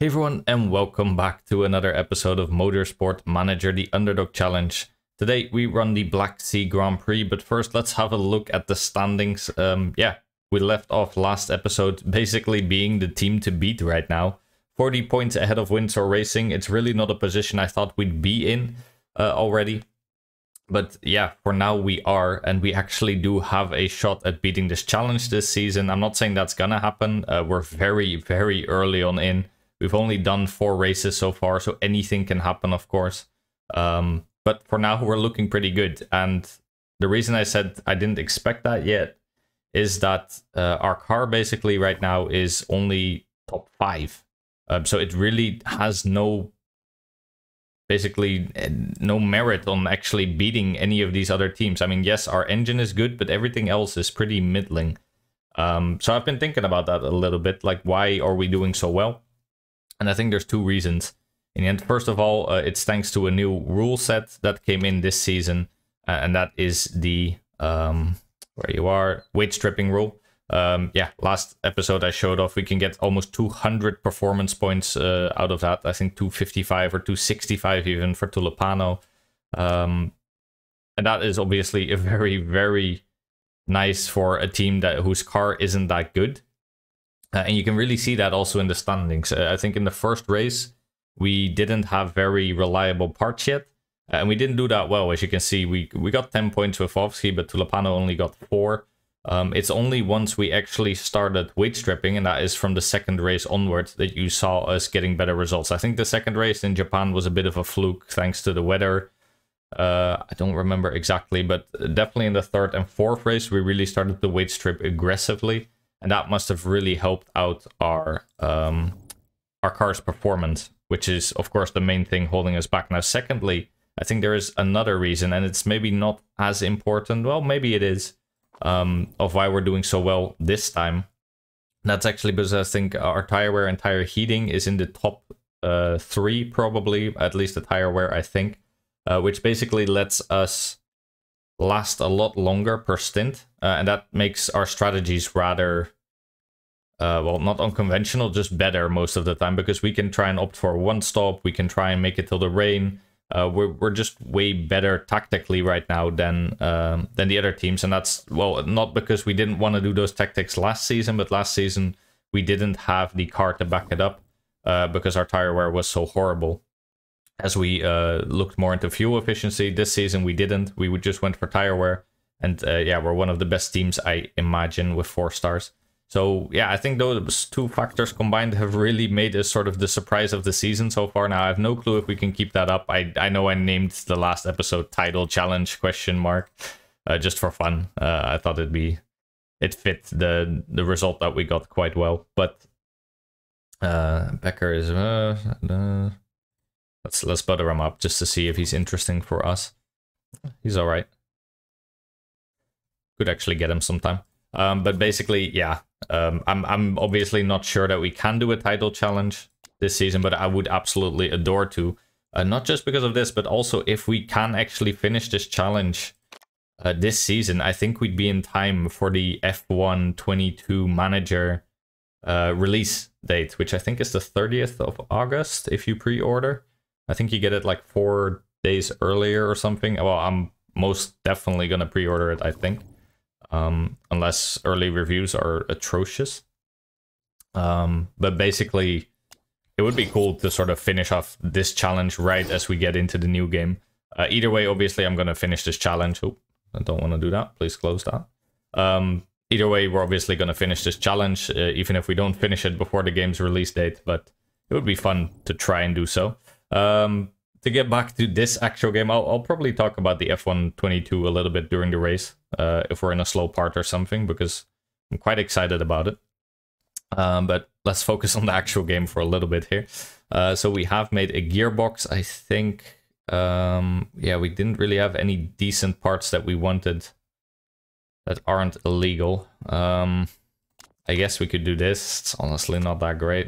Hey everyone, and welcome back to another episode of Motorsport Manager, the Underdog Challenge. Today we run the Black Sea Grand Prix, but first let's have a look at the standings. We left off last episode basically being the team to beat right now. 40 points ahead of Windsor Racing. It's really not a position I thought we'd be in already. But yeah, for now we are, and we actually do have a shot at beating this challenge this season. I'm not saying that's gonna happen. We're very, very early on in. We've only done 4 races so far, so anything can happen, of course. But for now, we're looking pretty good. And the reason I said I didn't expect that yet is that our car basically right now is only top 5. So it really has no merit on actually beating any of these other teams. I mean, yes, our engine is good, but everything else is pretty middling. So I've been thinking about that a little bit, like why are we doing so well? And I think there's 2 reasons. In the end, first of all, it's thanks to a new rule set that came in this season, and that is the weight stripping rule. Last episode I showed off we can get almost 200 performance points out of that. I think 255 or 265 even for Tulipano. And that is obviously a very, very nice for a team whose car isn't that good. And you can really see that also in the standings. I think in the first race, we didn't have very reliable parts yet. And we didn't do that well. As you can see, we got 10 points with Vovsky, but Tulipano only got 4. It's only once we actually started weight stripping, and that is from the second race onwards, that you saw us getting better results. I think the second race in Japan was a bit of a fluke thanks to the weather. I don't remember exactly, but definitely in the third and fourth race, we really started to weight strip aggressively. And that must have really helped out our car's performance, which is, of course, the main thing holding us back. Now, secondly, I think there is another reason, and it's maybe not as important. Well, maybe it is, of why we're doing so well this time. That's actually because I think our tire wear and tire heating is in the top 3, probably, at least the tire wear, I think, which basically lets us last a lot longer per stint, and that makes our strategies rather not unconventional, just better most of the time, because we can try and opt for one stop, we can try and make it till the rain. We're just way better tactically right now than the other teams, and that's, well, not because we didn't want to do those tactics last season, but last season we didn't have the car to back it up because our tire wear was so horrible. As we looked more into fuel efficiency, this season we didn't. We just went for tire wear. And we're one of the best teams, I imagine, with 4 stars. So yeah, I think those 2 factors combined have really made us sort of the surprise of the season so far. Now, I have no clue if we can keep that up. I know I named the last episode Title Challenge ? Just for fun. I thought it fit the result that we got quite well. But Becker is... Let's butter him up just to see if he's interesting for us. He's all right. Could actually get him sometime. But basically, yeah. I'm obviously not sure that we can do a title challenge this season, but I would absolutely adore to. Not just because of this, but also if we can actually finish this challenge this season, I think we'd be in time for the F1 22 Manager release date, which I think is the 30th of August if you pre-order. I think you get it like 4 days earlier or something. Well, I'm most definitely going to pre-order it, I think. Unless early reviews are atrocious. But basically, it would be cool to sort of finish off this challenge right as we get into the new game. Either way, obviously, I'm going to finish this challenge. Oh, I don't want to do that. Please close that. Either way, we're obviously going to finish this challenge, even if we don't finish it before the game's release date. But it would be fun to try and do so. To get back to this actual game, I'll probably talk about the F1 22 a little bit during the race, if we're in a slow part or something, because I'm quite excited about it. But let's focus on the actual game for a little bit here. So we have made a gearbox, I think. We didn't really have any decent parts that we wanted that aren't illegal. I guess we could do this. It's honestly not that great.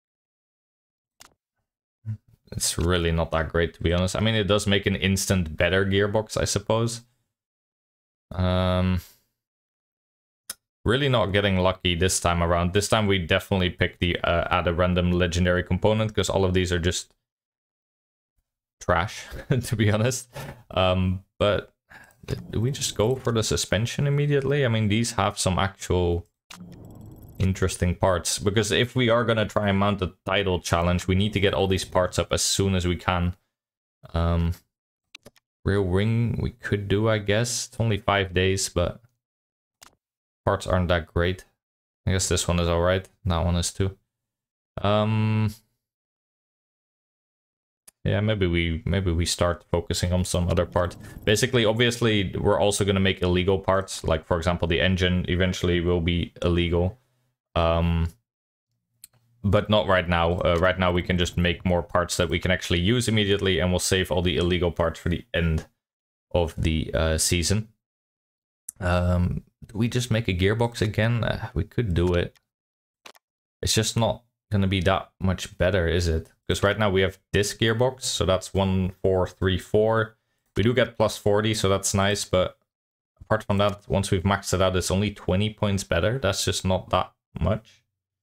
It's really not that great, to be honest. I mean, it does make an instant better gearbox, I suppose. really not getting lucky this time around. This time we definitely picked the add a random legendary component, because all of these are just trash, to be honest. But do we just go for the suspension immediately? I mean, these have some actual interesting parts, because if we are gonna try and mount the title challenge, we need to get all these parts up as soon as we can. Rear wing we could do, I guess. It's only 5 days, but parts aren't that great. I guess this one is alright. That one is too. Yeah, maybe we start focusing on some other parts. Basically, obviously, we're also gonna make illegal parts. Like, for example, the engine eventually will be illegal. But not right now. Right now, we can just make more parts that we can actually use immediately, and we'll save all the illegal parts for the end of the season. Do we just make a gearbox again? We could do it. It's just not gonna be that much better, is it? Because right now we have this gearbox, so that's 1434. We do get plus 40, so that's nice, but apart from that, once we've maxed it out, it's only 20 points better. That's just not that much.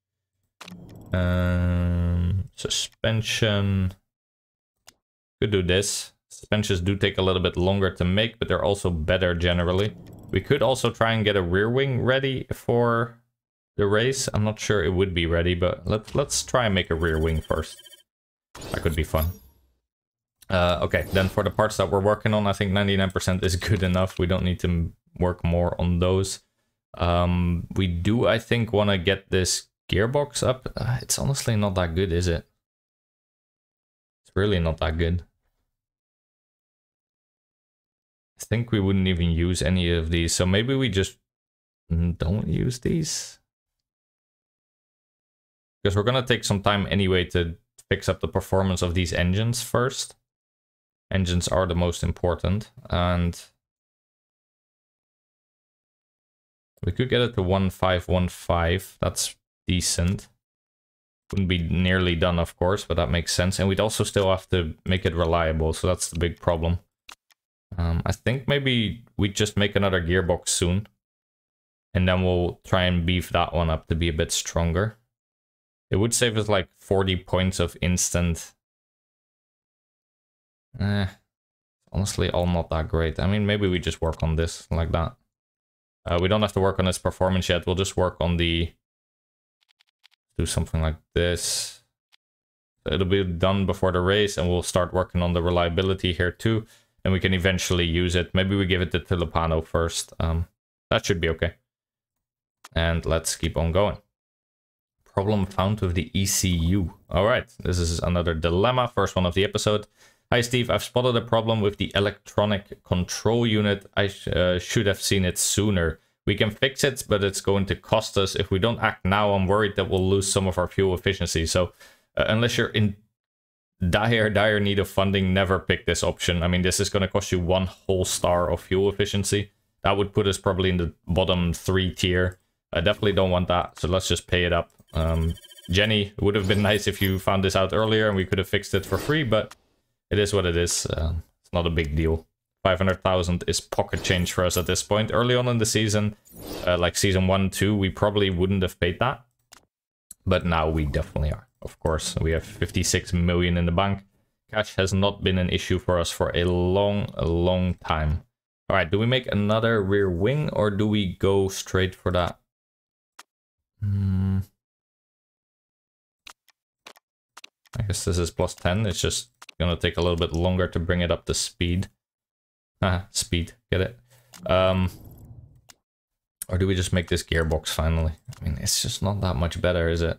Suspension. Could do this. Suspensions do take a little bit longer to make, but they're also better generally. We could also try and get a rear wing ready for the race. I'm not sure it would be ready, but let's try and make a rear wing first. That could be fun. Okay, then for the parts that we're working on, I think 99% is good enough. We don't need to work more on those. We do, I think, want to get this gearbox up. It's honestly not that good, is it? It's really not that good. I think we wouldn't even use any of these, so maybe we just don't use these. Because we're gonna take some time anyway to fix up the performance of these engines first. Engines are the most important, and we could get it to 1515. That's decent. Wouldn't be nearly done, of course, but that makes sense. And we'd also still have to make it reliable, so that's the big problem. I think maybe we just make another gearbox soon, and then we'll try and beef that one up to be a bit stronger. It would save us like 40 points of instant. Honestly, all not that great. I mean, maybe we just work on this like that. We don't have to work on its performance yet. We'll just work on the... do something like this. It'll be done before the race, and we'll start working on the reliability here too. And we can eventually use it. Maybe we give it to Tulipano first. That should be okay. And let's keep on going. Problem found with the ECU. All right, this is another dilemma. First one of the episode. Hi, Steve. I've spotted a problem with the electronic control unit. I should have seen it sooner. We can fix it, but it's going to cost us. If we don't act now, I'm worried that we'll lose some of our fuel efficiency. So unless you're in dire need of funding, never pick this option. I mean, this is going to cost you 1 whole star of fuel efficiency. That would put us probably in the bottom 3 tier. I definitely don't want that, so let's just pay it up. Jenny, it would have been nice if you found this out earlier and we could have fixed it for free, but it is what it is. It's not a big deal. 500,000 is pocket change for us at this point. Early on in the season, like season 1, 2, we probably wouldn't have paid that. But now we definitely are. Of course, we have 56 million in the bank. Cash has not been an issue for us for a long time. All right, do we make another rear wing or do we go straight for that? I guess this is plus 10. It's just gonna take a little bit longer to bring it up to speed. Speed, get it? Or do we just make this gearbox finally? I mean, it's just not that much better, is it?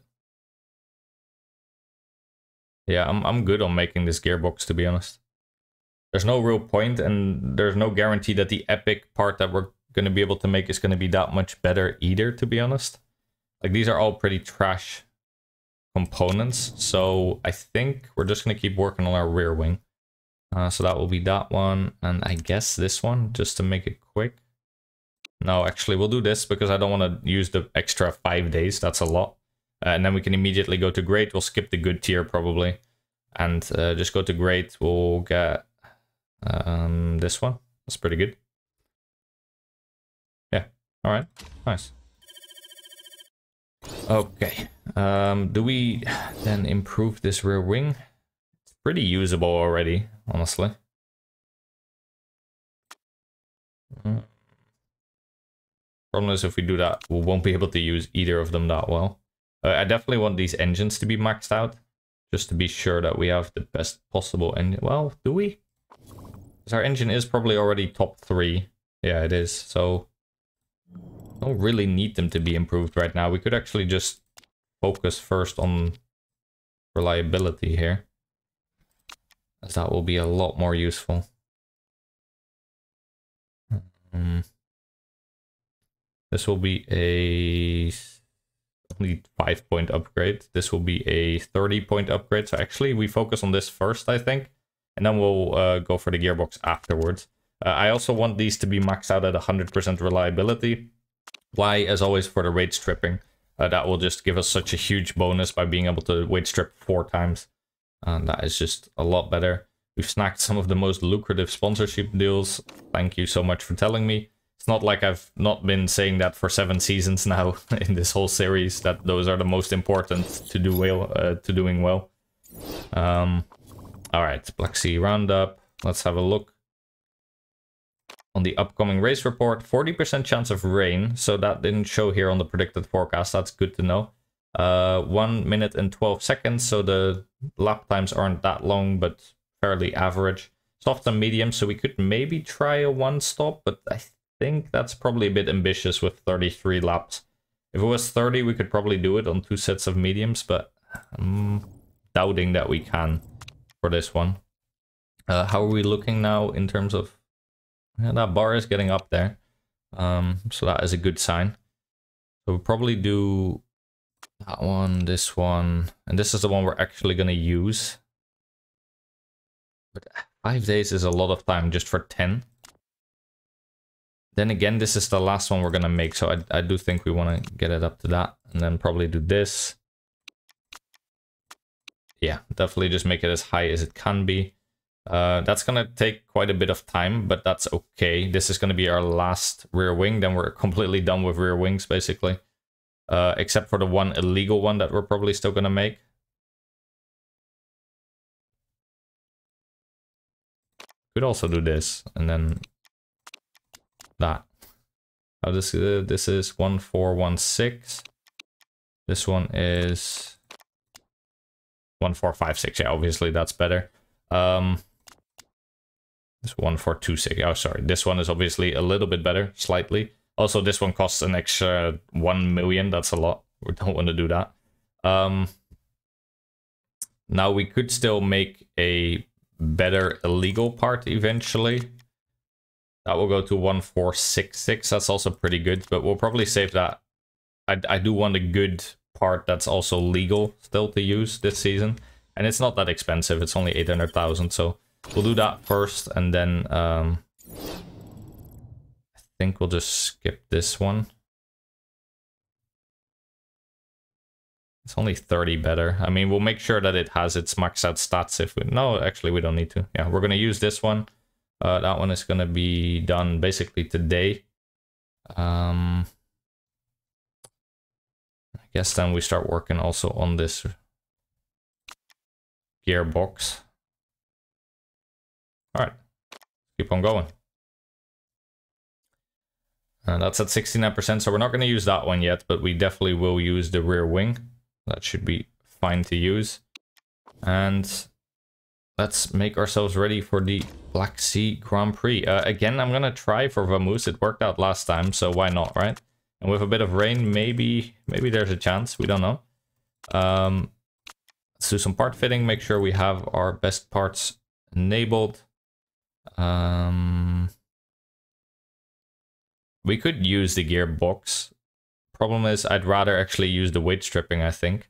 Yeah, I'm good on making this gearbox, to be honest. There's no real point, and there's no guarantee that the epic part that we're going to be able to make is going to be that much better either, to be honest. Like, these are all pretty trash components, so I think we're just going to keep working on our rear wing. So that will be that one, and I guess this one, just to make it quick. No, actually, we'll do this because I don't want to use the extra 5 days. That's a lot. And then we can immediately go to great. We'll skip the good tier probably. And just go to great. We'll get this one. That's pretty good. Yeah. All right. Nice. Okay. Do we then improve this rear wing? It's pretty usable already, honestly. Problem is, if we do that, we won't be able to use either of them that well. I definitely want these engines to be maxed out, just to be sure that we have the best possible engine. Well, do we? Because our engine is probably already top 3. Yeah, it is. So, don't really need them to be improved right now. We could actually just focus first on reliability here, as that will be a lot more useful. This will be a only 5-point upgrade. This will be a 30-point upgrade. So actually we focus on this first, I think, and then we'll go for the gearbox afterwards. I also want these to be maxed out at 100% reliability. Why? As always, for the weight stripping. That will just give us such a huge bonus by being able to weight strip 4 times. And that is just a lot better. We've snagged some of the most lucrative sponsorship deals. Thank you so much for telling me. It's not like I've not been saying that for 7 seasons now in this whole series, that those are the most important to do well, to doing well. All right, Black Sea Roundup. Let's have a look. On the upcoming race report, 40% chance of rain. So that didn't show here on the predicted forecast. That's good to know. 1 minute and 12 seconds. So the lap times aren't that long, but fairly average. Soft and medium. So we could maybe try a 1-stop, but I think that's probably a bit ambitious with 33 laps. If it was 30, we could probably do it on 2 sets of mediums, but I'm doubting that we can for this one. How are we looking now in terms of... Yeah, that bar is getting up there, so that is a good sign. So we'll probably do that one, this one, and this is the one we're actually going to use. But 5 days is a lot of time just for 10. Then again, this is the last one we're going to make, so I do think we want to get it up to that, and then probably do this. Yeah, definitely just make it as high as it can be. That's going to take quite a bit of time, but that's okay. This is going to be our last rear wing, then we're completely done with rear wings, basically. Except for the one illegal one that we're probably still going to make. Could also do this, and then that. Oh, this is 1416. This one is 1456. Yeah, obviously that's better. This 1426. Oh, sorry. This one is obviously a little bit better, slightly. Also, this one costs an extra 1 million. That's a lot. We don't want to do that. Now we could still make a better illegal part eventually. That will go to 1466. That's also pretty good, but we'll probably save that. I do want a good part that's also legal still to use this season. And it's not that expensive. It's only 800,000, so we'll do that first, and then I think we'll just skip this one. It's only 30 better. I mean, we'll make sure that it has its maxed out stats if we... No, actually, we don't need to. Yeah, we're going to use this one. That one is going to be done basically today. I guess then we start working also on this gearbox. All right, keep on going. And that's at 69%, so we're not going to use that one yet, but we definitely will use the rear wing. That should be fine to use. And let's make ourselves ready for the Black Sea Grand Prix. Again, I'm going to try for Vamoose. It worked out last time, so why not, right? And with a bit of rain, maybe there's a chance. We don't know. Let's do some part fitting. Make sure we have our best parts enabled. We could use the gearbox. Problem is, I'd rather actually use the weight stripping, I think.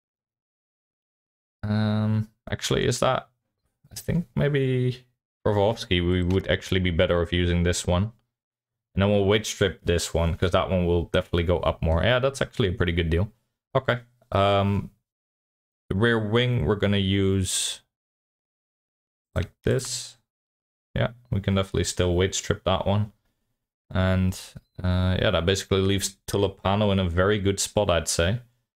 Actually, is that... I think maybe for Wolfsky, we would actually be better off using this one. And then we'll weight strip this one, because that one will definitely go up more. Yeah, that's actually a pretty good deal. Okay. The rear wing, we're going to use like this. Yeah, we can definitely still weight strip that one. And yeah, that basically leaves Tulipano in a very good spot, I'd say.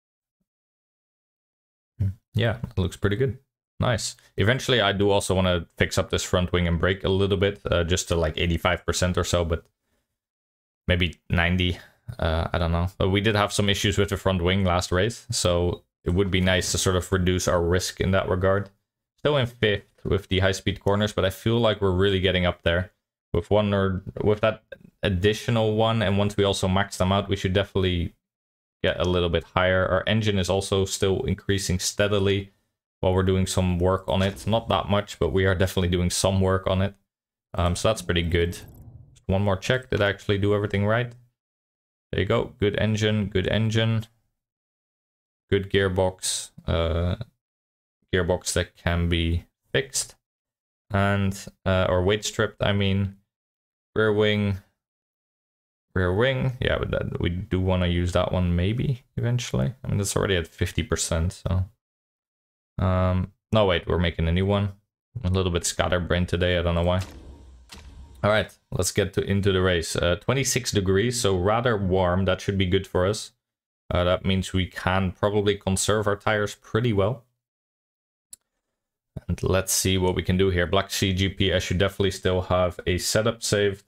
Yeah, it looks pretty good. Nice. Eventually, I do also want to fix up this front wing and brake a little bit, just to like 85% or so, but maybe 90. I don't know. But we did have some issues with the front wing last race, so it would be nice to sort of reduce our risk in that regard. Still in 5th with the high-speed corners, but I feel like we're really getting up there. With that additional one, and once we also max them out, we should definitely get a little bit higher. Our engine is also still increasing steadily while we're doing some work on it. Not that much, but we are definitely doing some work on it. So that's pretty good. Just one more check. Did I actually do everything right? There you go. Good engine, good engine. Good gearbox. Gearbox that can be fixed. And, or weight stripped, I mean. Rear wing. Rear wing. Yeah, but we do want to use that one maybe, eventually. I mean, it's already at 50%, so... no, wait, we're making a new one. I'm a little bit scatterbrained today, I don't know why. Alright, let's get into the race. 26 degrees, so rather warm. That should be good for us. That means we can probably conserve our tires pretty well. And let's see what we can do here. Black Sea GP, I should definitely still have a setup saved.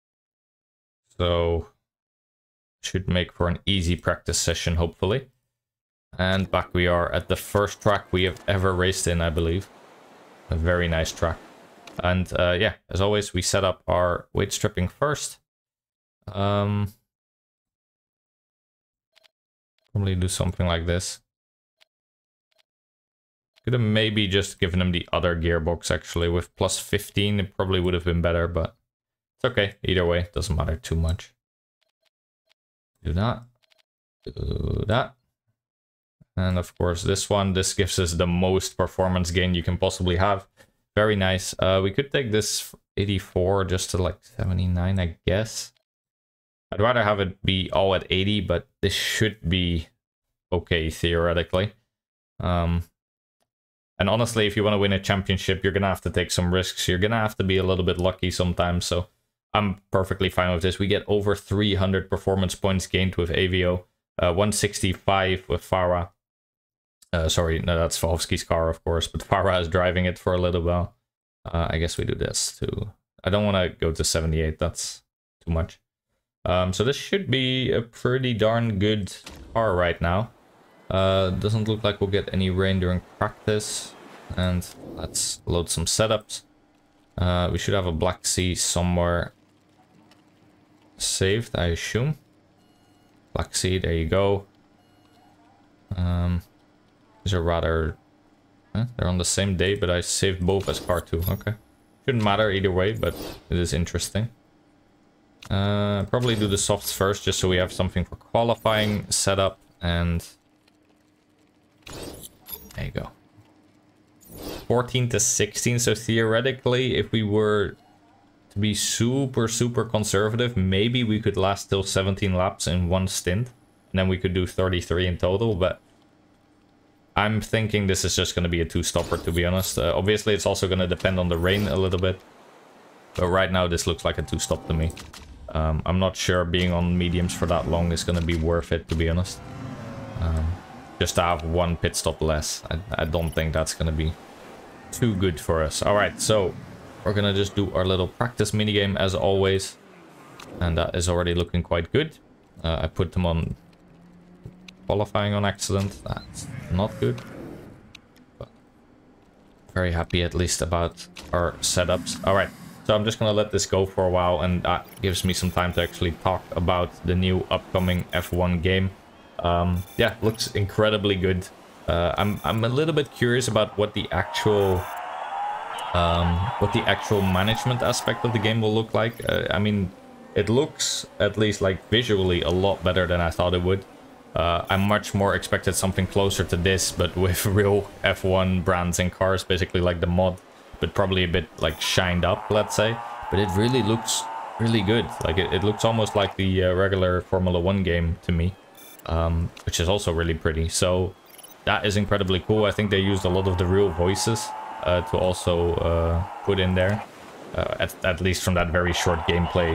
So, should make for an easy practice session, hopefully. And back we are at the first track we have ever raced in, I believe. A very nice track. And yeah, as always, we set up our weight stripping first. Probably do something like this. Could have maybe just given him the other gearbox, actually. With plus 15, it probably would have been better, but it's okay. Either way, doesn't matter too much. Do that. Do that. And of course, this one, this gives us the most performance gain you can possibly have. Very nice. We could take this 84 just to like 79, I guess. I'd rather have it be all at 80, but this should be okay, theoretically. And honestly, if you want to win a championship, you're going to have to take some risks. You're going to have to be a little bit lucky sometimes, so I'm perfectly fine with this. We get over 300 performance points gained with AVO. 165 with Farah. Sorry, no, that's Valvsky's car, of course, but Farah is driving it for a little while. I guess we do this too. I don't want to go to 78, that's too much. So this should be a pretty darn good car right now. Doesn't look like we'll get any rain during practice. And let's load some setups. We should have a Black Sea somewhere saved, I assume. Black Sea, there you go. These are rather... they're on the same day, but I saved both as car 2. Okay. Shouldn't matter either way, but it is interesting. Probably do the softs first, just so we have something for qualifying setup. And... there you go. 14 to 16, so theoretically, if we were to be super conservative, maybe we could last till 17 laps in one stint. And then we could do 33 in total, but... I'm thinking this is just going to be a 2-stopper, to be honest. Obviously, it's also going to depend on the rain a little bit. But right now, this looks like a 2-stop to me. I'm not sure being on mediums for that long is going to be worth it, to be honest. Just to have one pit stop less. I don't think that's going to be too good for us. Alright, so we're going to just do our little practice minigame as always. And that is already looking quite good. I put them on... qualifying on accident. That's not good, but very happy at least about our setups. All right, so I'm just gonna let this go for a while, and that gives me some time to actually talk about the new upcoming F1 game. Yeah, looks incredibly good. I'm a little bit curious about what the actual management aspect of the game will look like. I mean, it looks at least like visually a lot better than I thought it would. I much more expected something closer to this, but with real F1 brands and cars, basically like the mod, but probably a bit like shined up, let's say. But it really looks really good. Like it looks almost like the regular Formula 1 game to me, which is also really pretty. So that is incredibly cool. I think they used a lot of the real voices to also put in there, at least from that very short gameplay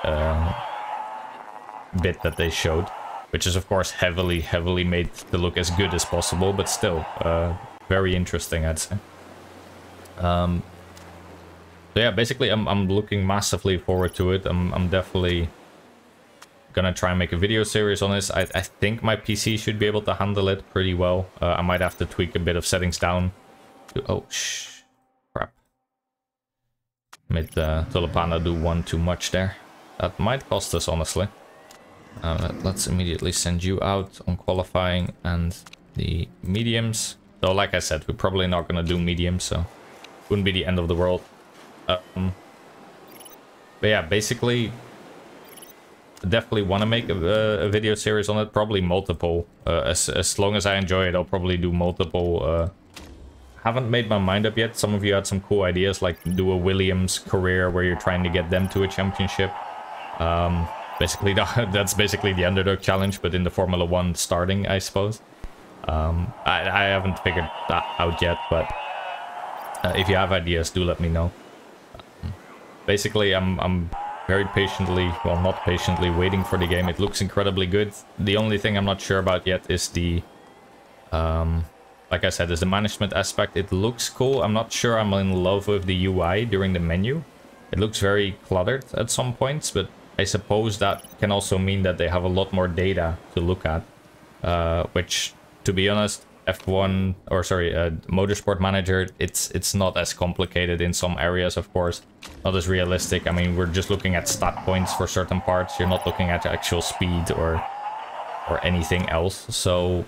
bit that they showed. Which is, of course, heavily made to look as good as possible, but still, very interesting, I'd say. So yeah, basically I'm looking massively forward to it. I'm definitely gonna try and make a video series on this. I think my PC should be able to handle it pretty well. I might have to tweak a bit of settings down. Oh, crap. Made Tulipana do one too much there. That might cost us, honestly. Let's immediately send you out on qualifying and the mediums. Though, like I said, we're probably not gonna do mediums, so wouldn't be the end of the world. But yeah, basically, definitely want to make a video series on it. Probably multiple. As long as I enjoy it, I'll probably do multiple. Haven't made my mind up yet. Some of you had some cool ideas, like do a Williams career where you're trying to get them to a championship. Basically, that's basically the underdog challenge, but in the Formula 1 starting, I suppose. I haven't figured that out yet, but if you have ideas, do let me know. Basically, I'm very patiently, well, not patiently, waiting for the game. It looks incredibly good. The only thing I'm not sure about yet is the, like I said, is the management aspect. It looks cool. I'm not sure I'm in love with the UI during the menu. It looks very cluttered at some points, but I suppose that can also mean that they have a lot more data to look at, which, to be honest, F1, or sorry, Motorsport Manager, it's not as complicated in some areas, of course, not as realistic. I mean, we're just looking at stat points for certain parts. You're not looking at actual speed or anything else. So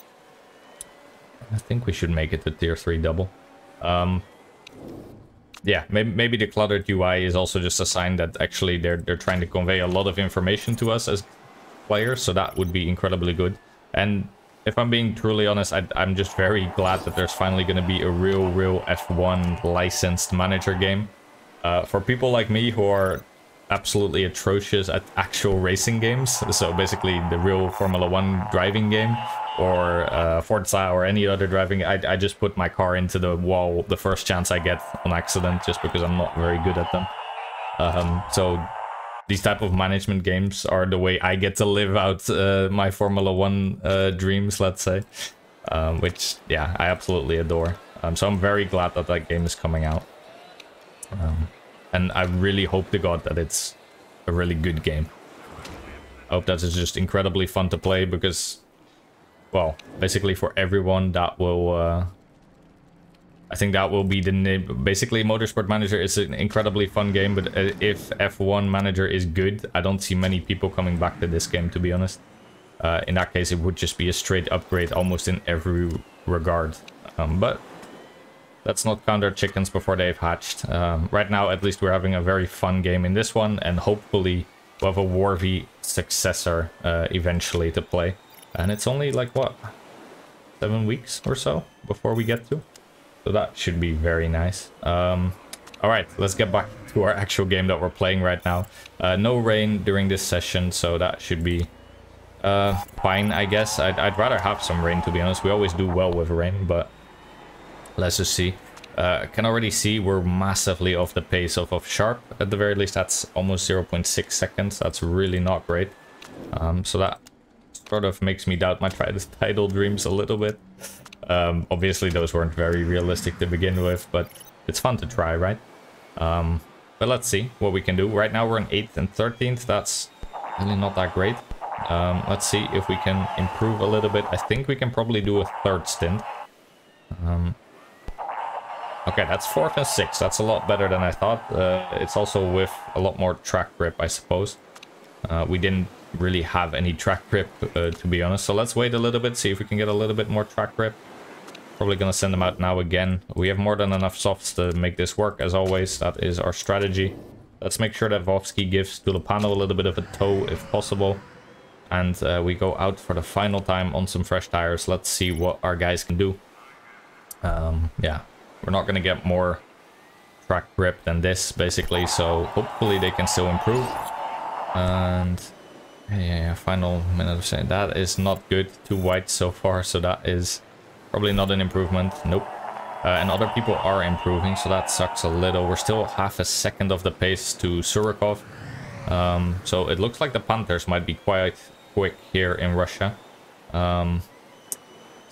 I think we should make it a tier 3 double. Yeah, maybe the cluttered UI is also just a sign that actually they're trying to convey a lot of information to us as players, so that would be incredibly good. And if I'm being truly honest, I'm just very glad that there's finally going to be a real F1 licensed manager game. For people like me who are absolutely atrocious at actual racing games, so basically the real Formula 1 driving game, or Forza or any other driving, I just put my car into the wall the first chance I get on accident, just because I'm not very good at them. So these type of management games are the way I get to live out my Formula 1 dreams, let's say. Which, yeah, I absolutely adore. So I'm very glad that that game is coming out. And I really hope to God that it's a really good game. I hope that it's just incredibly fun to play, because, well, basically for everyone that will... I think that will be the name. Basically, Motorsport Manager is an incredibly fun game, but if F1 Manager is good, I don't see many people coming back to this game, to be honest. In that case, it would just be a straight upgrade almost in every regard. But let's not count our chickens before they've hatched. Right now, at least, we're having a very fun game in this one, and hopefully we'll have a Warvy successor eventually to play. And it's only like, what, 7 weeks or so before we get to? So that should be very nice. Alright, let's get back to our actual game that we're playing right now. No rain during this session, so that should be fine, I guess. I'd rather have some rain, to be honest. We always do well with rain, but let's just see. I can already see we're massively off the pace of Sharp. At the very least, that's almost 0.6 seconds. That's really not great. So that sort of makes me doubt my title dreams a little bit. Obviously those weren't very realistic to begin with, but it's fun to try, right? But let's see what we can do. Right now we're in 8th and 13th. That's really not that great. Let's see if we can improve a little bit. I think we can probably do a 3rd stint. Okay, that's 4th and 6th. That's a lot better than I thought. It's also with a lot more track grip, I suppose. We didn't really have any track grip, to be honest. So let's wait a little bit, see if we can get a little bit more track grip. Probably gonna send them out now again. We have more than enough softs to make this work, as always. That is our strategy. Let's make sure that Vovsky gives Tulipano a little bit of a tow, if possible. And we go out for the final time on some fresh tires. Let's see what our guys can do. Yeah, we're not gonna get more track grip than this, basically. So hopefully they can still improve. And yeah, final minute of saying that is not good. 2 whites so far, so that is probably not an improvement. Nope. And other people are improving, so that sucks a little. We're still half a second of the pace to Surikov. So it looks like the Panthers might be quite quick here in Russia.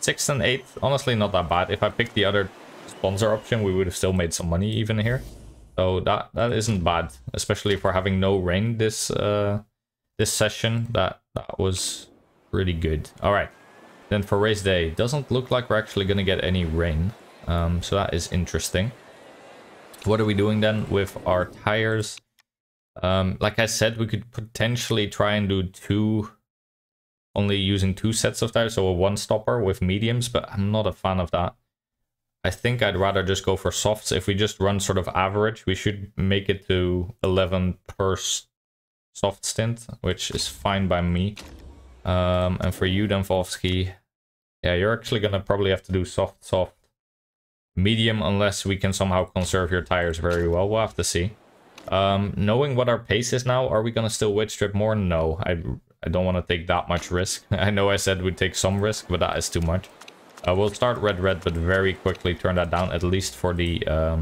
6th and 8th, honestly not that bad. If I picked the other sponsor option, we would have still made some money even here. So that isn't bad, especially for having no rain this this session. That was really good. All right, then for race day, doesn't look like we're actually gonna get any rain. So that is interesting. What are we doing then with our tires? Like I said, we could potentially try and do only using 2 sets of tires, so a 1-stopper with mediums, but I'm not a fan of that. I think I'd rather just go for softs. If we just run sort of average, we should make it to 11 per soft stint, which is fine by me. And for you then, Vovsky, yeah, you're actually gonna probably have to do soft, medium, unless we can somehow conserve your tires very well. We'll have to see. Knowing what our pace is now, are we gonna still wet strip more? No, I don't want to take that much risk. I know I said we'd take some risk, but that is too much. We'll start red, but very quickly turn that down, at least for the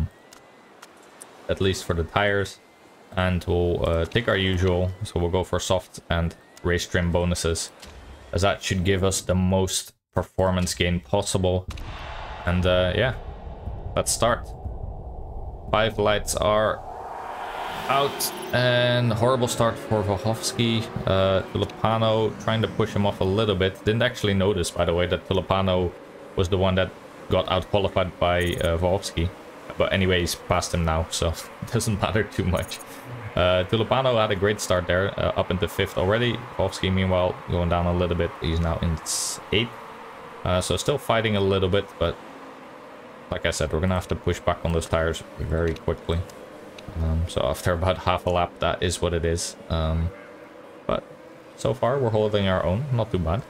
tires, and we'll take our usual. So we'll go for soft and race trim bonuses, as that should give us the most performance gain possible. And yeah, let's start. 5 lights are out, and horrible start for Vachovsky. Tulipano trying to push him off a little bit. Didn't actually notice, by the way, that Tulipano was the one that got out qualified by Vachovsky. But anyways, passed him now, so it doesn't matter too much. Tulipano had a great start there, up into 5th already. Vachovsky, meanwhile, going down a little bit. He's now in 8th. So still fighting a little bit, but like I said, we're gonna have to push back on those tires very quickly. So after about half a lap, that is what it is. But so far, we're holding our own. Not too bad.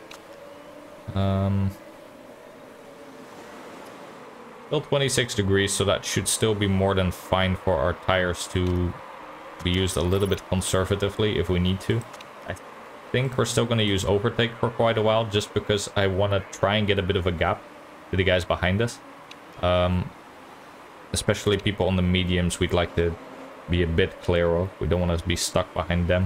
Still 26 degrees, so that should still be more than fine for our tires to be used a little bit conservatively if we need to. I think we're still going to use overtake for quite a while, just because I want to try and get a bit of a gap to the guys behind us. Especially people on the mediums, we'd like to be a bit clear of. We don't want to be stuck behind them.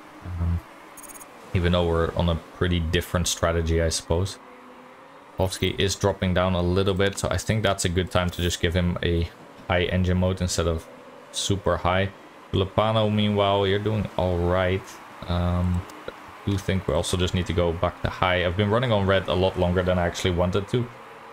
Even though we're on a pretty different strategy, I suppose. Vovsky is dropping down a little bit, so I think that's a good time to just give him a high engine mode instead of super high. Lupano, meanwhile, you're doing alright. I do think we also just need to go back to high. I've been running on red a lot longer than I actually wanted to.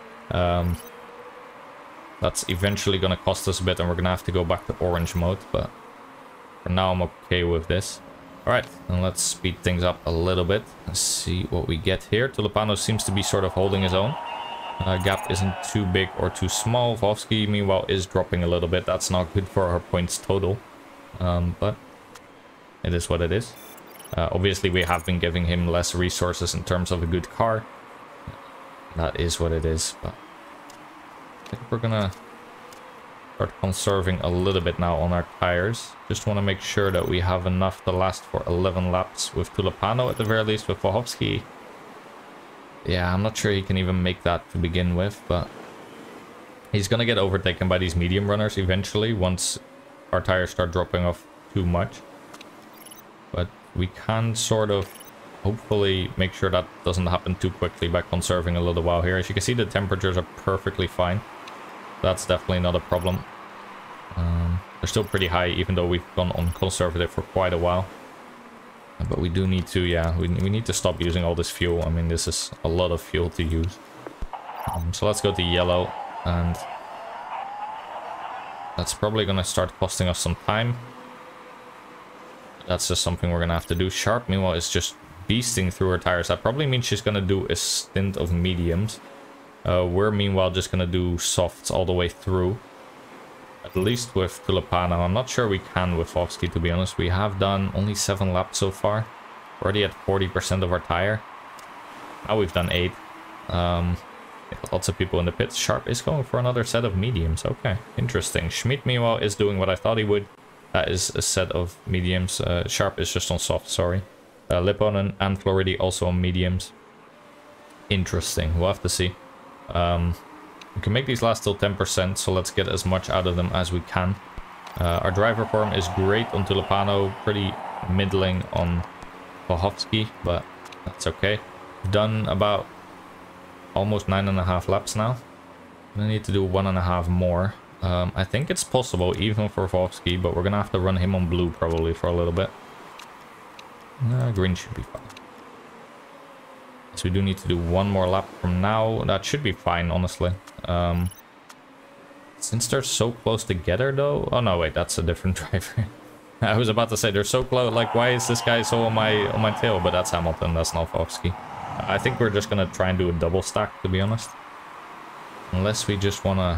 That's eventually going to cost us a bit, and we're going to have to go back to orange mode, but for now I'm okay with this. Alright, and let's speed things up a little bit. Let's see what we get here. Tulipano seems to be sort of holding his own. Gap isn't too big or too small. Vovsky, meanwhile, is dropping a little bit. That's not good for our points total. But it is what it is. Obviously, we have been giving him less resources in terms of a good car. That is what it is, but I think we're gonna start conserving a little bit now on our tires. Just want to make sure that we have enough to last for 11 laps with Tulipano at the very least. With Vachovsky, yeah, I'm not sure he can even make that to begin with, but he's gonna get overtaken by these medium runners eventually once our tires start dropping off too much. But we can sort of hopefully make sure that doesn't happen too quickly by conserving a little while here. As you can see, the temperatures are perfectly fine. That's definitely not a problem. They're still pretty high, even though we've gone on conservative for quite a while. But we do need to, yeah, we need to stop using all this fuel. I mean, this is a lot of fuel to use. So let's go to yellow, and that's probably going to start costing us some time. That's just something we're going to have to do. Sharp, meanwhile, is just beasting through her tires. That probably means she's going to do a stint of mediums. We're meanwhile just going to do softs all the way through. At least with Tulipano. I'm not sure we can with Vovsky, to be honest. We have done only 7 laps so far. Already at 40% of our tire. Now we've done 8. Lots of people in the pits. Sharp is going for another set of mediums. Okay, interesting. Schmid, meanwhile, is doing what I thought he would. That is a set of mediums. Sharp is just on soft, sorry. Lipponen and Floridi also on mediums. Interesting. We'll have to see. We can make these last till 10%, so let's get as much out of them as we can. Our driver form is great on Tulipano, pretty middling on Vachovsky, but that's okay. Done about almost 9.5 laps now. I need to do 1.5 more. I think it's possible even for Vovsky, but we're gonna have to run him on blue probably for a little bit. Green should be fine. So we do need to do 1 more lap from now. That should be fine, honestly. Since they're so close together though... Oh no, wait, that's a different driver. I was about to say they're so close, like why is this guy so on my tail? But that's Hamilton, that's not Vovsky. I think we're just gonna try and do a double stack, to be honest. Unless we just wanna...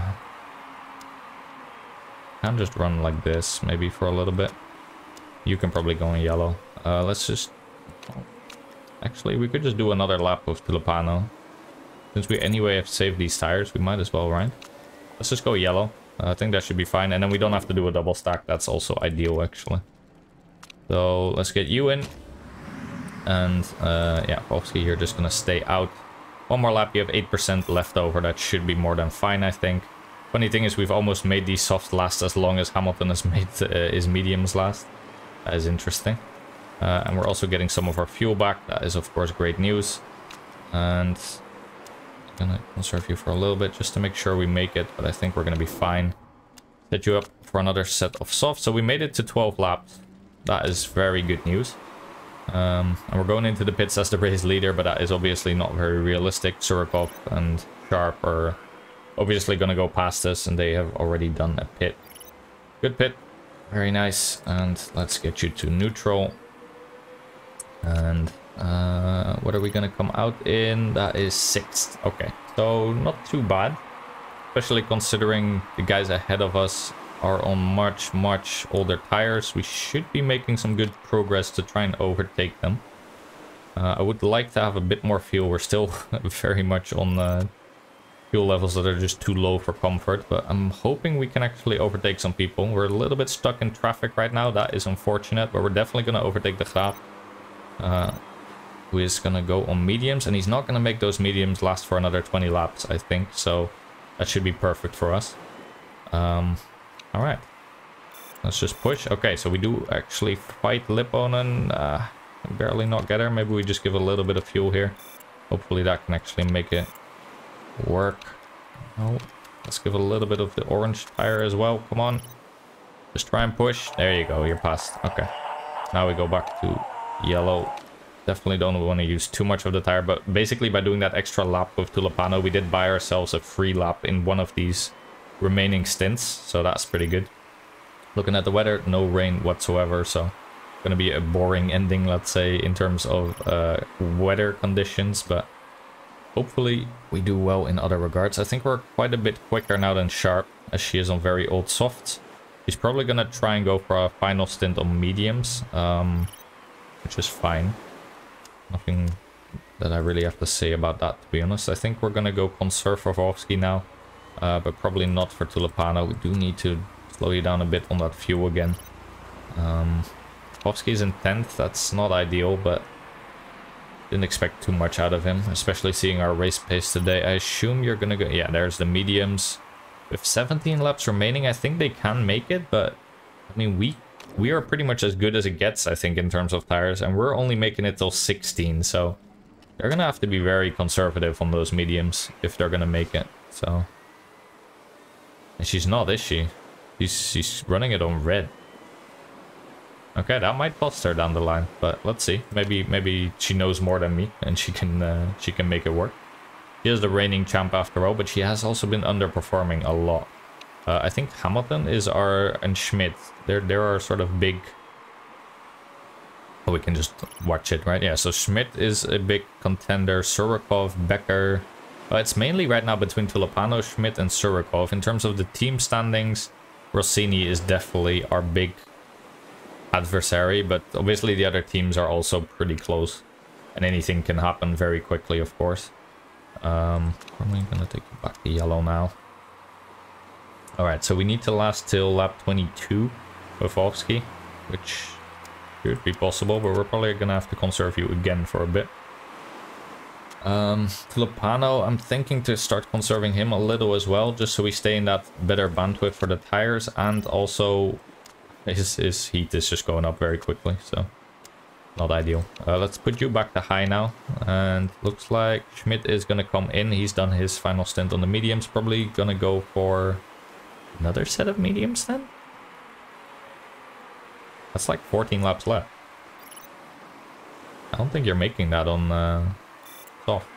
Can just run like this, maybe for a little bit. You can probably go in yellow. Let's just... Actually, we could just do another lap with Tulipano. Since we anyway have saved these tires, we might as well, right? Let's just go yellow. I think that should be fine. And then we don't have to do a double stack. That's also ideal, actually. So, let's get you in. And, yeah, Vovsky here just gonna stay out. 1 more lap, you have 8% left over. That should be more than fine, I think. Funny thing is, we've almost made these softs last as long as Hamilton has made his mediums last. That is interesting. And we're also getting some of our fuel back. That is, of course, great news. And I'm gonna conserve you for a little bit just to make sure we make it. But I think we're gonna be fine. Set you up for another set of softs. So we made it to 12 laps. That is very good news. And we're going into the pits as the race leader, but that is obviously not very realistic. Surikov and Sharp are obviously going to go past us, and they have already done a pit. Good pit. Very nice. And let's get you to neutral. And what are we going to come out in? That is 6th. Okay, so not too bad. Especially considering the guys ahead of us are on much older tires. We should be making some good progress to try and overtake them. I would like to have a bit more fuel. We're still very much on fuel levels that are just too low for comfort, but I'm hoping we can actually overtake some people. We're a little bit stuck in traffic right now. That is unfortunate, but we're definitely going to overtake the Graaf, who is going to go on mediums, and he's not going to make those mediums last for another 20 laps, I think, so that should be perfect for us. All right, let's just push. Okay, so we do actually fight Lipponen. Barely not get her. Maybe we just give a little bit of fuel here. Hopefully that can actually make it work. Oh, let's give a little bit of the orange tire as well. Come on, just try and push. There you go, you're past. Okay, now we go back to yellow. Definitely don't want to use too much of the tire, but basically by doing that extra lap with Tulipano, we did buy ourselves a free lap in one of these remaining stints, so that's pretty good. Looking at the weather, no rain whatsoever, so gonna be a boring ending, let's say, in terms of weather conditions, but hopefully we do well in other regards. I think we're quite a bit quicker now than Sharp, as she is on very old softs. She's probably gonna try and go for a final stint on mediums, which is fine. Nothing that I really have to say about that, to be honest. I think we're gonna go conserve for Vovsky now, but probably not for Tulipano. We do need to slow you down a bit on that fuel again. Vovsky is in 10th, that's not ideal, but didn't expect too much out of him, especially seeing our race pace today. I assume you're gonna go... Yeah, there's the mediums. With 17 laps remaining, I think they can make it, but I mean, we are pretty much as good as it gets, I think, in terms of tires, and we're only making it till 16, so they're gonna have to be very conservative on those mediums if they're gonna make it, so... And she's not, is she? She's running it on red. Okay, that might cost her down the line, but let's see. Maybe she knows more than me, and she can make it work. She is the reigning champ after all, but she has also been underperforming a lot. I think Hamilton is and Schmidt. There are sort of big... Oh, we can just watch it, right? Yeah, so Schmidt is a big contender. Surikov, Becker. It's mainly right now between Tulipano, Schmidt, and Surikov. In terms of the team standings, Rossini is definitely our big adversary, but obviously the other teams are also pretty close, and anything can happen very quickly, of course. I'm gonna take you back to yellow now. Alright, so we need to last till lap 22 with Vovsky, which should be possible, but we're probably gonna have to conserve you again for a bit. Tulipano, I'm thinking to start conserving him a little as well, just so we stay in that better bandwidth for the tires, and also his heat is just going up very quickly, so Not ideal. Let's put you back to high now. And looks like Schmidt is going to come in. He's done his final stint on the mediums. Probably going to go for another set of mediums then? That's like 14 laps left. I don't think you're making that on soft.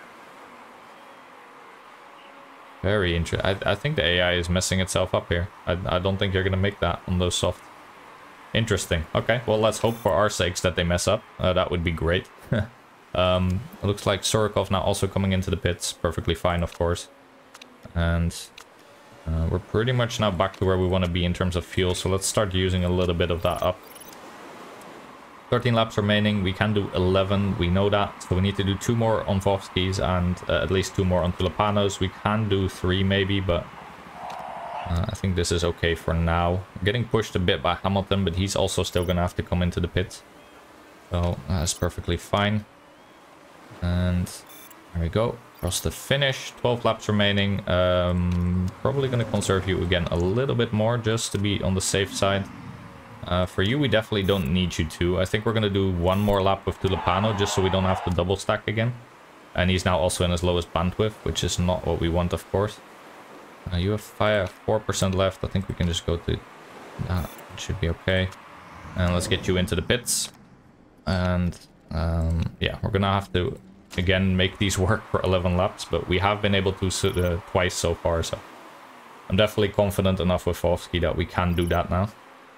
Very interesting. I think the AI is messing itself up here. I don't think you're going to make that on those soft. Interesting. Okay, well, let's hope for our sakes that they mess up. That would be great. It looks like Surikov now also coming into the pits. Perfectly fine, of course. And we're pretty much now back to where we want to be in terms of fuel. So let's start using a little bit of that up. 13 laps remaining. We can do 11. We know that. So we need to do 2 more on Vovskis and at least 2 more on Tulipanos. We can do 3 maybe, but I think this is okay for now. Getting pushed a bit by Hamilton, but he's also still going to have to come into the pits. So that's perfectly fine. And there we go. Across the finish. 12 laps remaining. Probably going to conserve you again a little bit more just to be on the safe side. For you, we definitely don't need you to. I think we're going to do 1 more lap with Tulipano just so we don't have to double stack again. And he's now also in his lowest bandwidth, which is not what we want, of course. You have 4% left. I think we can just go to that. It should be okay. And let's get you into the pits. And yeah, we're gonna have to again make these work for 11 laps, but we have been able to twice so far. So I'm definitely confident enough with Vovsky that we can do that now.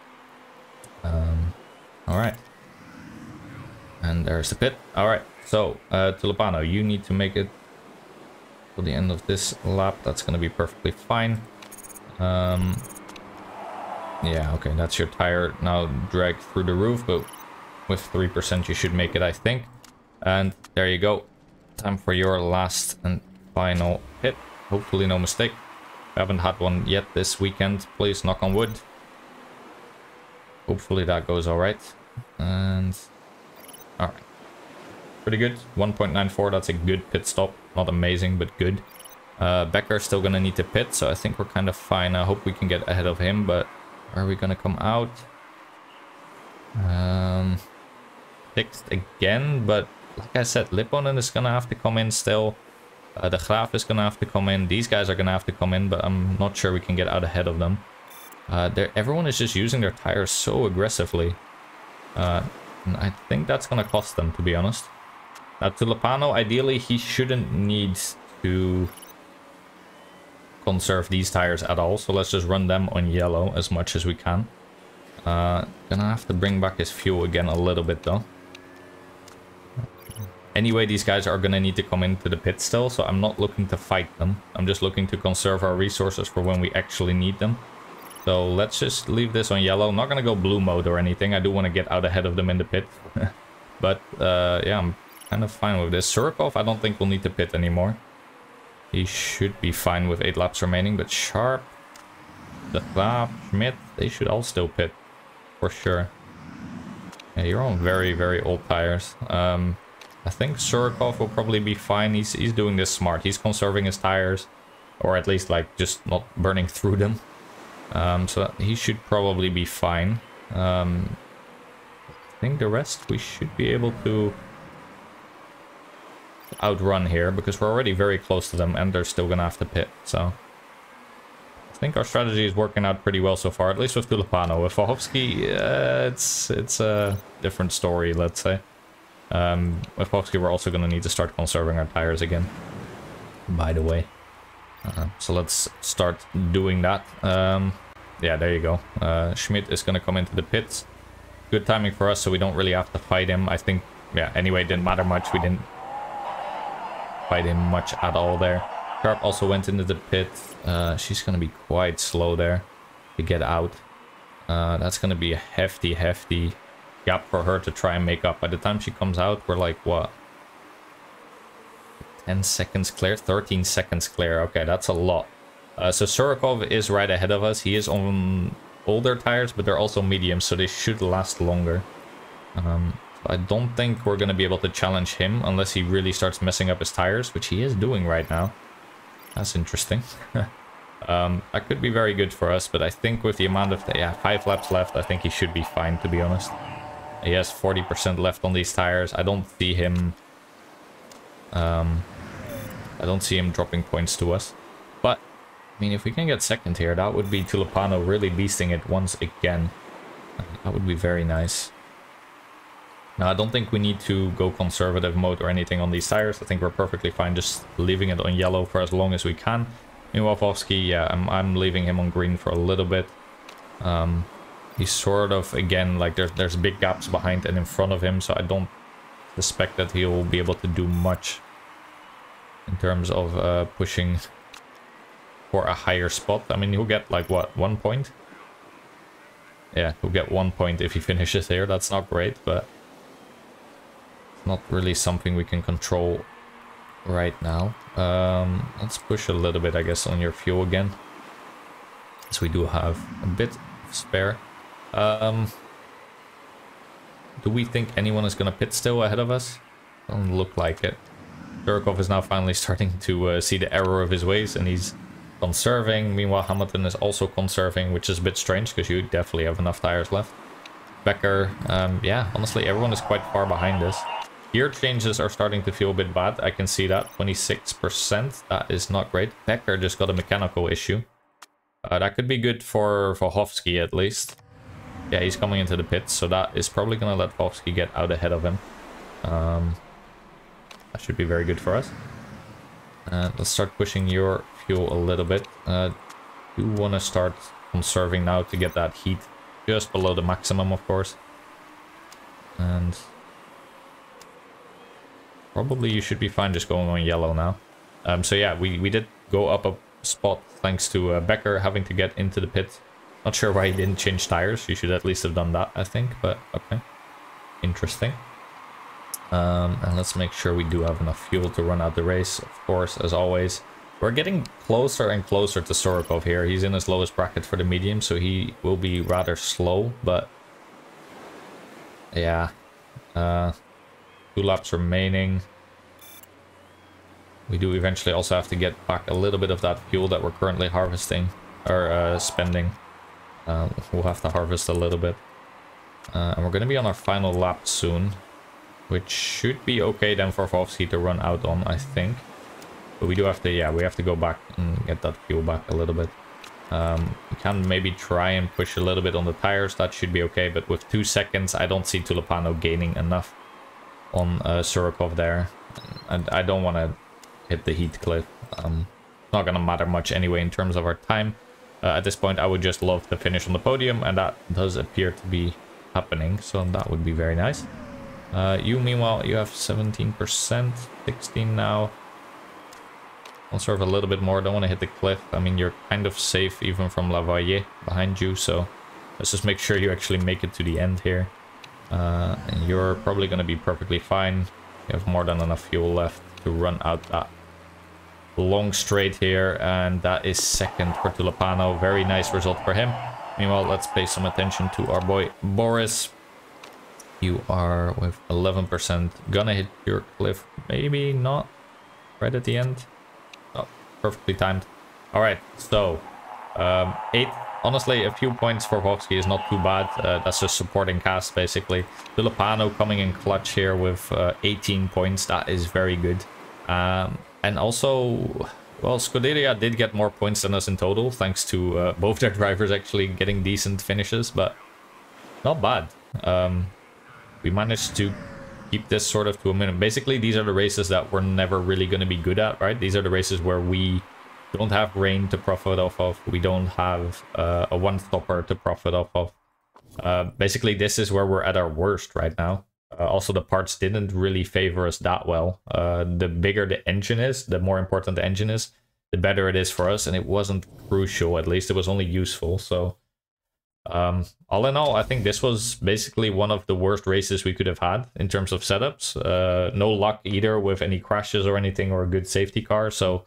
All right. And there's the pit. All right. So Tulipano, you need to make it to the end of this lap. That's going to be perfectly fine. Yeah, okay, that's your tire now dragged through the roof, but with 3% you should make it, I think. And there you go. Time for your last and final hit. Hopefully no mistake. I haven't had one yet this weekend. Please knock on wood. Hopefully that goes alright. And alright. Pretty good. 1.94, that's a good pit stop. Not amazing, but good. Becker's still gonna need to pit, so I think we're kind of fine. I hope we can get ahead of him, but are we gonna come out? Fixed again, but like I said, Lipponen is gonna have to come in still. The Graaf is gonna have to come in. These guys are gonna have to come in, but I'm not sure we can get out ahead of them. Everyone is just using their tires so aggressively. And I think that's gonna cost them, to be honest. Now, Tulipano, ideally, he shouldn't need to conserve these tires at all. So let's just run them on yellow as much as we can. Gonna have to bring back his fuel again a little bit, though. Anyway, these guys are gonna need to come into the pit still, so I'm not looking to fight them. I'm just looking to conserve our resources for when we actually need them. So let's just leave this on yellow. I'm not gonna go blue mode or anything. I do want to get out ahead of them in the pit. But yeah, I'm kind of fine with this. Surikov, I don't think we'll need to pit anymore. He should be fine with 8 laps remaining, but Sharp, De Graaf, Schmidt, they should all still pit. For sure. Yeah, you're on very, very old tires. I think Surikov will probably be fine. He's doing this smart. He's conserving his tires. Or at least, like, just not burning through them. So he should probably be fine. I think the rest we should be able to outrun here, because we're already very close to them and they're still gonna have to pit. So I think our strategy is working out pretty well so far, at least with Tulipano. With Vovsky, it's a different story, let's say. With Vovsky, we're also gonna need to start conserving our tires again, by the way. So let's start doing that. Yeah, there you go. Schmidt is gonna come into the pits. Good timing for us, so we don't really have to fight him. I think, yeah, anyway, it didn't matter much. We didn't fight him much at all there. Sharp also went into the pit. She's gonna be quite slow there to get out. That's gonna be a hefty gap for her to try and make up. By the time she comes out, we're like, what? 10 seconds clear? 13 seconds clear. Okay, that's a lot. So Surikov is right ahead of us. He is on older tires, but they're also medium, so they should last longer. I don't think we're going to be able to challenge him unless he really starts messing up his tires, which he is doing right now. That's interesting. That could be very good for us, but I think with the amount of... yeah, 5 laps left, I think he should be fine, to be honest. He has 40% left on these tires. I don't see him... I don't see him dropping points to us. But, I mean, if we can get second here, that would be Tulipano really beasting it once again. That would be very nice. Now, I don't think we need to go conservative mode or anything on these tires. I think we're perfectly fine just leaving it on yellow for as long as we can. Meanwhile, Vovsky, yeah, I'm leaving him on green for a little bit. He's sort of, again, like there's big gaps behind and in front of him, so I don't suspect that he'll be able to do much in terms of pushing for a higher spot. I mean, he'll get like, what, 1 point? Yeah, he'll get 1 point if he finishes here. That's not great, but not really something we can control right now. Let's push a little bit, I guess, on your fuel again, as we do have a bit of spare. Do we think anyone is going to pit still ahead of us? Doesn't look like it. Surikov is now finally starting to see the error of his ways, and he's conserving. Meanwhile, Hamilton is also conserving, which is a bit strange because you definitely have enough tires left. Becker, yeah, honestly, everyone is quite far behind us. Gear changes are starting to feel a bit bad. I can see that. 26%. That is not great. Becker just got a mechanical issue. That could be good for Vovsky at least. Yeah, he's coming into the pits, so that is probably going to let Vovsky get out ahead of him. That should be very good for us. Let's start pushing your fuel a little bit. You want to start conserving now to get that heat just below the maximum, of course. And probably you should be fine just going on yellow now. So yeah, we did go up a spot thanks to Becker having to get into the pit. Not sure why he didn't change tires. You should at least have done that, I think, but okay. Interesting. And let's make sure we do have enough fuel to run out the race, of course, as always. We're getting closer and closer to Surikov here. He's in his lowest bracket for the medium, so he will be rather slow, but yeah. 2 laps remaining. We do eventually also have to get back a little bit of that fuel that we're currently harvesting, or spending. We'll have to harvest a little bit. And we're going to be on our final lap soon, which should be okay then for Vovsky to run out on, I think. But we do have to, yeah, we have to go back and get that fuel back a little bit. We can maybe try and push a little bit on the tires. That should be okay, but with 2 seconds, I don't see Tulipano gaining enough on Surikov there. And I don't want to hit the heat cliff. It's not going to matter much anyway in terms of our time. At this point, I would just love to finish on the podium, and that does appear to be happening, so that would be very nice. You, meanwhile, you have 17%, 16 now. Conserve a little bit more, don't want to hit the cliff. I mean, you're kind of safe even from Lavalle behind you, so let's just make sure you actually make it to the end here. And you're probably going to be perfectly fine. You have more than enough fuel left to run out that long straight here, and that is second for Tulipano. Very nice result for him. Meanwhile, let's pay some attention to our boy Boris. You are with 11%. Gonna hit your cliff. Maybe not. Right at the end. Oh, perfectly timed. Alright, so 8. Honestly, a few points for Vovsky is not too bad. That's just supporting cast, basically. Tulipano coming in clutch here with 18 points. That is very good. And also, well, Scuderia did get more points than us in total, thanks to both their drivers actually getting decent finishes, but not bad. We managed to keep this sort of to a minimum. Basically, these are the races that we're never really going to be good at, right? These are the races where we don't have rain to profit off of. We don't have a one-stopper to profit off of. Basically, this is where we're at our worst right now. Also, the parts didn't really favor us that well. The bigger the engine is, the more important the engine is, the better it is for us. And it wasn't crucial, at least it was only useful. So all in all, I think this was basically one of the worst races we could have had in terms of setups. No luck either with any crashes or anything, or a good safety car. So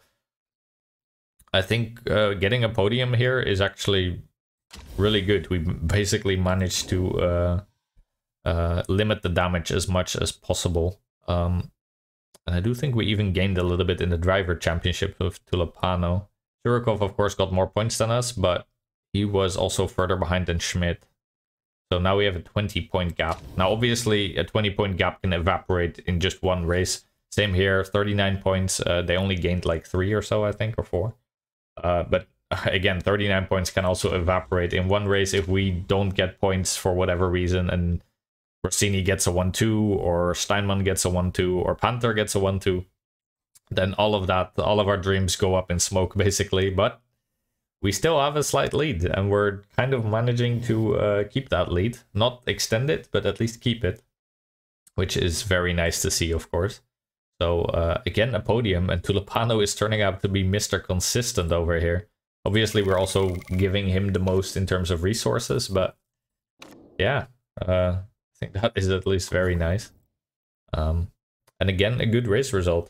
I think getting a podium here is actually really good. We basically managed to limit the damage as much as possible. And I do think we even gained a little bit in the driver championship with Tulipano. Surikov, of course, got more points than us, but he was also further behind than Schmidt. So now we have a 20-point gap. Now, obviously, a 20-point gap can evaporate in just one race. Same here, 39 points. They only gained like 3 or so, I think, or 4. But again, 39 points can also evaporate in one race if we don't get points for whatever reason, and Rossini gets a 1-2, or Steinman gets a 1-2, or Panther gets a 1-2. Then all of our dreams go up in smoke, basically. But we still have a slight lead, and we're kind of managing to keep that lead. Not extend it, but at least keep it, which is very nice to see, of course. So again, a podium, and Tulipano is turning out to be Mr. Consistent over here. Obviously, we're also giving him the most in terms of resources, but yeah, I think that is at least very nice. And again, a good race result.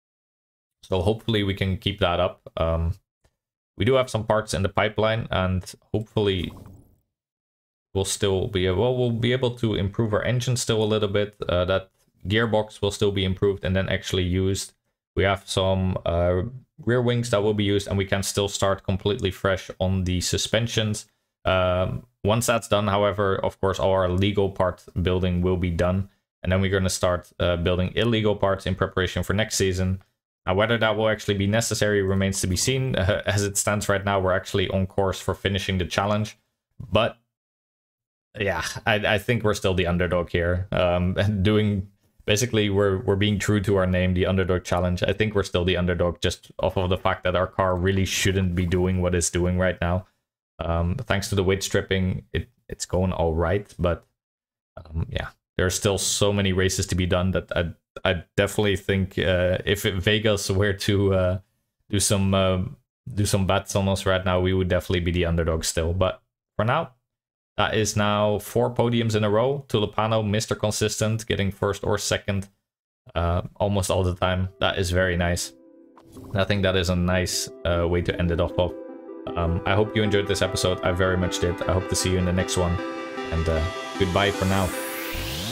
So hopefully we can keep that up. We do have some parts in the pipeline, and hopefully we'll still be we'll be able to improve our engine still a little bit. That gearbox will still be improved and then actually used. We have some rear wings that will be used, and we can still start completely fresh on the suspensions. Once that's done, however, of course, all our legal part building will be done, and then we're going to start building illegal parts in preparation for next season. Now, whether that will actually be necessary remains to be seen. As it stands right now, we're actually on course for finishing the challenge. But yeah, I think we're still the underdog here. Basically, we're being true to our name, the underdog challenge. I think we're still the underdog just off of the fact that our car really shouldn't be doing what it's doing right now. Thanks to the weight stripping, it's going all right. But yeah, there's still so many races to be done that I definitely think if Vegas were to do some bets on us right now, we would definitely be the underdog still. But for now, that is now 4 podiums in a row. Tulipano, Mr. Consistent, getting first or second almost all the time. That is very nice. I think that is a nice way to end it off of. I hope you enjoyed this episode. I very much did. I hope to see you in the next one. And goodbye for now.